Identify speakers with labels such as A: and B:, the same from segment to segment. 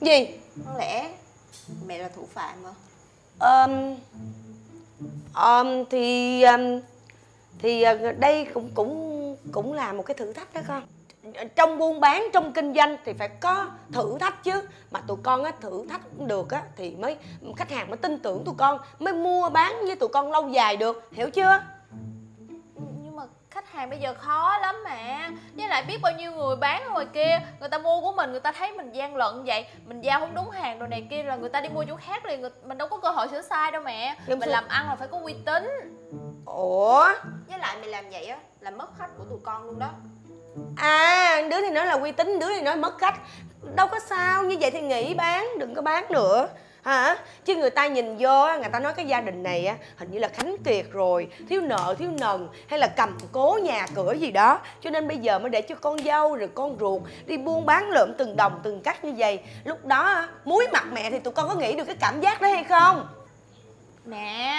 A: Gì?
B: Không lẽ mẹ là thủ phạm hả?
A: Ờm, đây cũng cũng cũng là một cái thử thách đó con. Trong buôn bán, trong kinh doanh thì phải có thử thách chứ. Mà tụi con á, thử thách được á thì mới khách hàng mới tin tưởng tụi con, mới mua bán với tụi con lâu dài được, hiểu chưa?
B: Nhưng mà khách hàng bây giờ khó lắm mà. Với lại biết bao nhiêu người bán ở ngoài kia, người ta mua của mình, người ta thấy mình gian lận vậy, mình giao không đúng hàng rồi này kia là người ta đi mua chỗ khác liền, mình đâu có cơ hội sửa sai đâu mẹ. Mình làm ăn là phải có uy tín.
A: Ủa?
B: Với lại mày làm vậy á là mất khách của tụi con luôn đó.
A: À, đứa thì nói là uy tín, đứa thì nói mất khách. Đâu có sao, như vậy thì nghỉ bán, đừng có bán nữa hả? Chứ người ta nhìn vô, người ta nói cái gia đình này á hình như là khánh kiệt rồi, thiếu nợ thiếu nần, hay là cầm cố nhà cửa gì đó, cho nên bây giờ mới để cho con dâu rồi con ruột đi buôn bán lượm từng đồng từng cắc như vậy. Lúc đó á, muối mặt mẹ thì tụi con có nghĩ được cái cảm giác đó hay không?
B: Mẹ.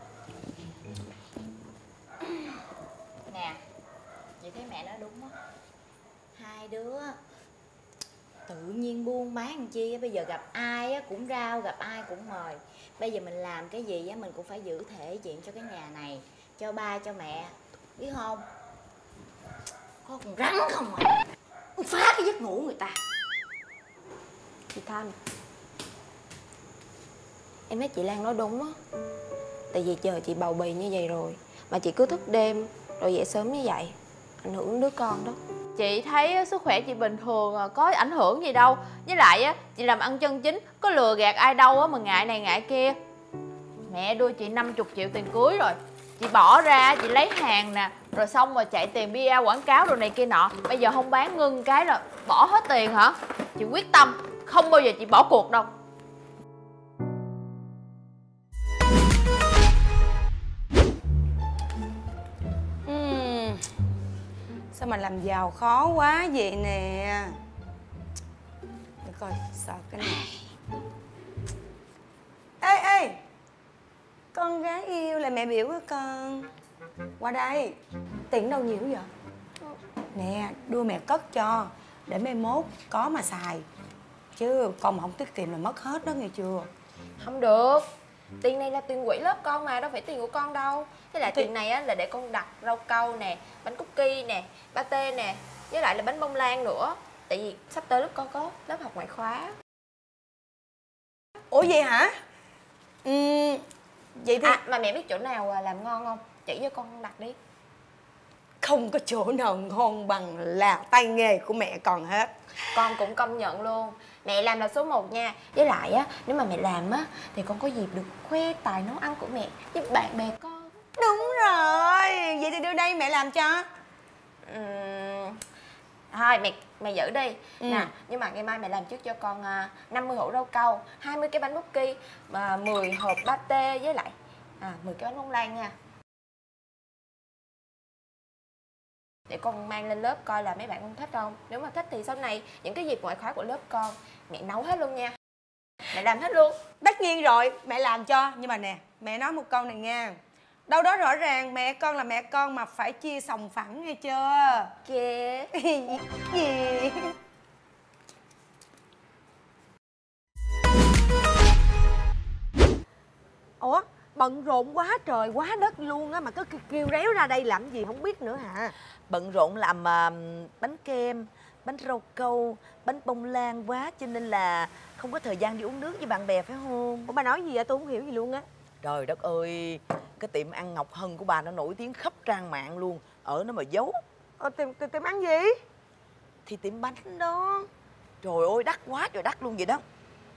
B: Nè, chị thấy mẹ nói đúng á. Hai đứa tự nhiên buôn bán làm chi, bây giờ gặp ai á cũng rao, gặp ai cũng mời. Bây giờ mình làm cái gì á mình cũng phải giữ thể diện cho cái nhà này, cho ba cho mẹ, biết không? Có con rắn không à, phá cái giấc ngủ người ta. Chị Thanh, em thấy chị Lan nói đúng á. Tại vì chờ chị bầu bì như vậy rồi mà chị cứ thức đêm rồi dậy sớm như vậy, ảnh hưởng đến đứa con đó. Chị thấy sức khỏe chị bình thường, có ảnh hưởng gì đâu. Với lại á, chị làm ăn chân chính, có lừa gạt ai đâu á mà ngại này ngại kia. Mẹ đưa chị 50 triệu tiền cưới rồi, chị bỏ ra, chị lấy hàng nè, rồi xong rồi chạy tiền bia quảng cáo rồi này kia nọ. Bây giờ không bán ngưng cái là bỏ hết tiền hả? Chị quyết tâm không bao giờ chị bỏ cuộc đâu.
A: Sao mà làm giàu khó quá vậy nè. Để coi sợ cái này. Ê, con gái yêu là mẹ biểu của con. Qua đây. Tiền đâu nhiều vậy? Nè, đưa mẹ cất cho, để mai mốt có mà xài. Chứ con mà không tiết kiệm là mất hết đó, nghe chưa?
B: Không được. Tiền này là tiền quỹ lớp con mà, đâu phải tiền của con đâu. Với lại tiền này á là để con đặt rau câu nè, bánh cookie nè, pate nè, với lại là bánh bông lan nữa. Tại vì sắp tới lớp con có lớp học ngoại khóa.
A: Ủa vậy hả? Vậy thì...
B: Mà mẹ biết chỗ nào làm ngon không? Chỉ cho con đặt đi.
A: Không có chỗ nào ngon bằng là tay nghề của mẹ còn hết.
B: Con cũng công nhận luôn. Mẹ làm là số 1 nha. Với lại á, nếu mà mẹ làm á thì con có dịp được khoe tài nấu ăn của mẹ với bạn bè con.
A: Đúng rồi. Vậy thì đưa đây mẹ làm cho.
B: Thôi mẹ giữ đi. Nè, nhưng mà ngày mai mẹ làm trước cho con 50 hũ rau câu, 20 cái bánh cookie, 10 hộp pate với lại 10 cái bánh bông lan nha. Để con mang lên lớp coi là mấy bạn con thích không. Nếu mà thích thì sau này những cái dịp ngoại khóa của lớp con mẹ nấu hết luôn nha. Mẹ làm hết luôn.
A: Tất nhiên rồi, mẹ làm cho. Nhưng mà nè, mẹ nói một câu này nha. Đâu đó rõ ràng mẹ con là mẹ con mà phải chia sòng phẳng, nghe chưa?
B: Ok.
A: Gì? Ủa, bận rộn quá trời quá đất luôn á, mà cứ kêu réo ra đây làm gì không biết nữa hả?
C: Bận rộn làm bánh kem, bánh rau câu, bánh bông lan quá, cho nên là không có thời gian đi uống nước với bạn bè, phải không?
A: Ủa bà nói gì vậy? Tôi không hiểu gì luôn á.
C: Trời đất ơi, cái tiệm ăn Ngọc Hân của bà nó nổi tiếng khắp trang mạng luôn. Ở nó mà giấu.
A: Tiệm ăn gì?
C: Thì tiệm bánh đó. Trời ơi, đắt quá trời đắt luôn vậy đó.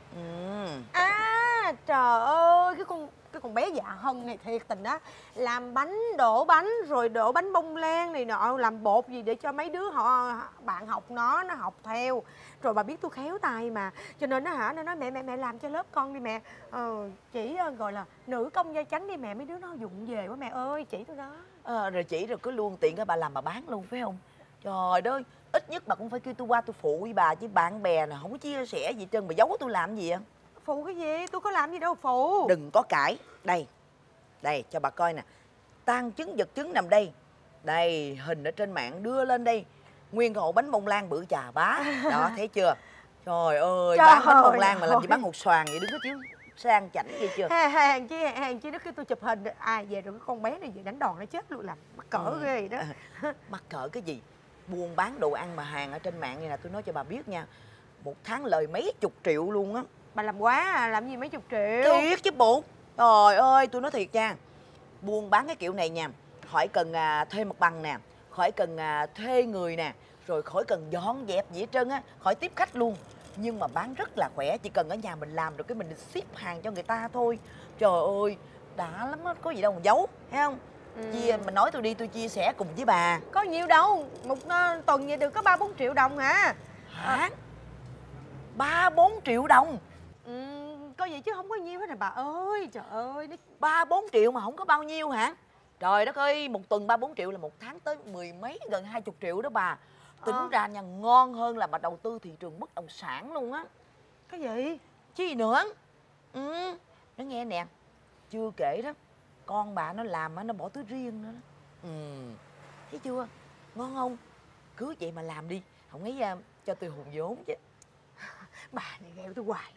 A: À, trời ơi, cái con bé dạ Hân này thiệt tình á. Làm bánh, đổ bánh, rồi đổ bánh bông lan này nọ, làm bột gì để cho mấy đứa bạn học nó học theo. Rồi bà biết tôi khéo tay mà, cho nên nó nói mẹ làm cho lớp con đi mẹ. Chỉ gọi là nữ công gia chánh đi mẹ, mấy đứa nó dụng về quá mẹ ơi, chỉ tôi đó.
C: Rồi chỉ rồi cứ luôn tiện cái bà làm bà bán luôn, phải không? Trời ơi, ít nhất bà cũng phải kêu tôi qua tôi phụ với bà, chứ bạn bè nè không có chia sẻ gì trơn, bà giấu tôi làm gì vậy?
A: Phụ cái gì? Tôi có làm gì đâu phụ.
C: Đừng có cãi. Đây cho bà coi nè. Tang chứng vật chứng nằm đây. Đây, hình ở trên mạng đưa lên đây. Nguyên cái ổ bánh bông lan bự chà bá. Đó, thấy chưa? Trời ơi,
A: Trời
C: bán bánh bông lan mà
A: ơi.
C: làm gì bán hột xoàn vậy, đứng có chiếu sang chảnh vậy chưa?
A: Hàng chi nó kêu tôi chụp hình. Ai về rồi cái con bé này về đánh đòn nó chết luôn, làm mắc cỡ ghê vậy đó.
C: Mắc cỡ cái gì? Buôn bán đồ ăn mà hàng ở trên mạng này là tôi nói cho bà biết nha, một tháng lời mấy chục triệu luôn á.
A: Bà làm quá à, làm gì mấy chục triệu.
C: Thiệt chứ bộ. Trời ơi, tôi nói thiệt nha, buôn bán cái kiểu này nha, khỏi cần thuê mặt bằng nè, khỏi cần thuê người nè, rồi khỏi cần dọn dẹp gì hết trơn á, khỏi tiếp khách luôn. Nhưng mà bán rất là khỏe, chỉ cần ở nhà mình làm rồi cái mình ship hàng cho người ta thôi. Trời ơi, đã lắm á, có gì đâu mà giấu, thấy không? Chia, mình nói tôi đi, tôi chia sẻ cùng với bà.
A: Có nhiều đâu, một tuần vậy được có 3-4 triệu đồng hả?
C: Hả? 3-4 triệu đồng?
A: Có vậy chứ không có nhiêu hết rồi bà ơi. Trời ơi,
C: 3-4 triệu mà không có bao nhiêu hả? Trời đất ơi, một tuần 3-4 triệu là một tháng tới mười mấy, gần 20 triệu đó bà. Tính ra nha, ngon hơn là bà đầu tư thị trường bất động sản luôn á.
A: cái gì?
C: Chứ gì nữa. Nó nghe nè, chưa kể đó, con bà nó làm á, nó bỏ túi riêng nữa đó. Thấy chưa, ngon không? Cứ vậy mà làm đi, không ấy cho tôi hùn vốn chứ.
A: Bà này ghẹo tôi hoài.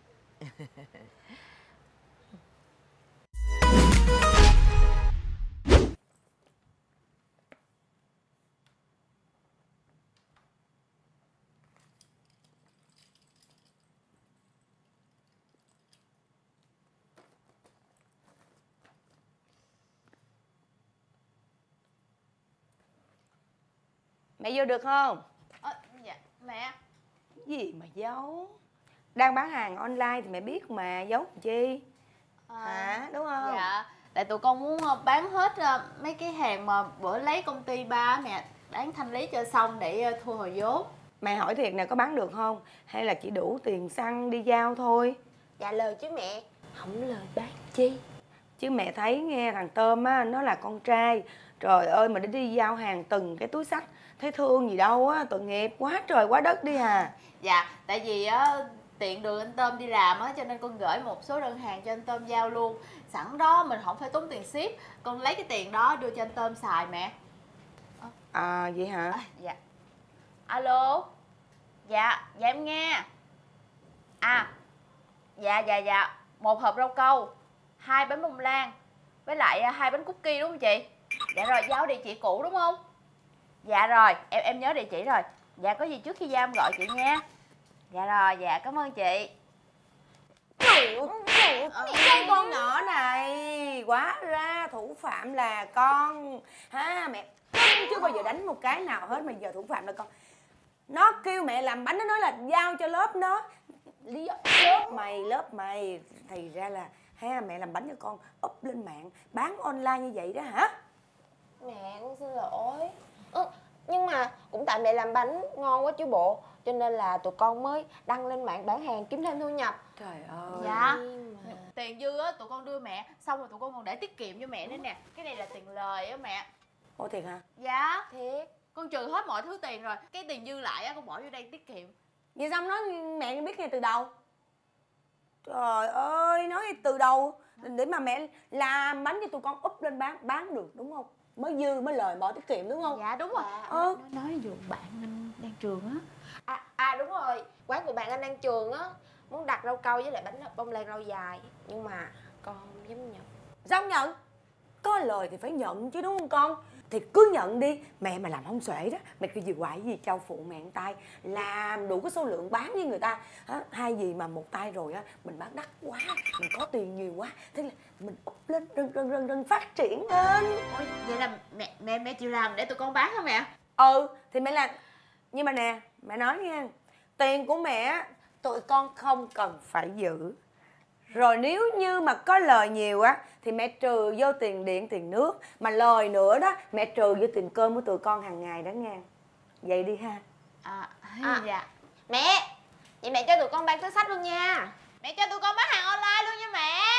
A: Mẹ vô được không?
B: Dạ mẹ.
A: Gì mà giấu? Đang bán hàng online thì mẹ biết mà, giấu làm chi? Hả, đúng không?
B: Dạ, tại tụi con muốn bán hết mấy cái hàng mà bữa lấy công ty ba mẹ, đáng thanh lý cho xong để thu hồi vốn.
A: Mẹ hỏi thiệt nè, có bán được không? Hay là chỉ đủ tiền xăng đi giao thôi?
B: Dạ lời chứ mẹ. Không lời bán chi.
A: Chứ mẹ thấy nghe thằng Tôm á, nó là con trai. Trời ơi, mà đi giao hàng từng cái túi xách, thấy thương gì đâu á, tội nghiệp quá trời quá đất đi à.
B: Dạ, tại vì á tiện đường anh Tôm đi làm á, cho nên con gửi một số đơn hàng cho anh Tôm giao luôn. Sẵn đó mình không phải tốn tiền ship, con lấy cái tiền đó đưa cho anh Tôm xài mẹ.
A: À vậy hả?
B: Dạ. Alo. Dạ, dạ em nghe. Dạ, một hộp rau câu, 2 bánh bông lan, với lại 2 bánh cookie đúng không chị? Dạ rồi, giao địa chỉ cũ đúng không? Dạ rồi, em nhớ địa chỉ rồi. Dạ có gì trước khi giao em gọi chị nha. Dạ rồi, dạ cảm ơn chị.
A: Cái con nhỏ này, hóa ra thủ phạm là con. Ha, mẹ chưa bao giờ đánh một cái nào hết mà giờ thủ phạm là con. Nó kêu mẹ làm bánh, nó nói là giao cho lớp nó. Lý do lớp mày thì ra là ha, mẹ làm bánh cho con up lên mạng bán online như vậy đó hả?
B: Mẹ con xin lỗi. Nhưng mà cũng tại mẹ làm bánh ngon quá chứ bộ, cho nên là tụi con mới đăng lên mạng bán hàng kiếm thêm thu nhập.
A: Trời ơi.
B: Dạ. Tiền dư á tụi con đưa mẹ, xong rồi tụi con còn để tiết kiệm cho mẹ nữa nè. Cái này là tiền lời á mẹ.
A: Ủa thiệt hả?
B: Dạ thiệt. Con trừ hết mọi thứ tiền rồi, cái tiền dư lại á con bỏ vô đây tiết kiệm.
A: Vậy xong nói mẹ biết ngay từ đầu. Trời ơi, nói từ đầu để mà mẹ làm bánh cho tụi con up lên bán được đúng không? Mới dư mới lời bỏ tiết kiệm đúng không?
B: Dạ đúng rồi. Nói dù bạn anh đang trường á. Đúng rồi, quán của bạn anh đang trường á, muốn đặt rau câu với lại bánh bông lan rau dài, nhưng mà con không dám nhận.
A: Sao không nhận? Có lời thì phải nhận chứ đúng không con? Thì cứ nhận đi, mẹ mà làm không xuể đó, mẹ cứ gì hoài gì châu phụ mẹ một tay, làm đủ cái số lượng bán với người ta. Hay gì mà một tay rồi á, mình bán đắt quá, mình có tiền nhiều quá, thế là mình up lên rần phát triển lên.
B: Ôi, vậy là mẹ chịu làm để tụi con bán hả mẹ?
A: Thì mẹ làm. Nhưng mà nè, mẹ nói nha, tiền của mẹ tụi con không cần phải giữ. Rồi nếu như mà có lời nhiều á thì mẹ trừ vô tiền điện tiền nước, mà lời nữa đó mẹ trừ vô tiền cơm của tụi con hàng ngày đó nha. Vậy đi ha.
B: Dạ. Mẹ, vậy mẹ cho tụi con bán túi xách luôn nha. Mẹ cho tụi con bán hàng online luôn nha mẹ.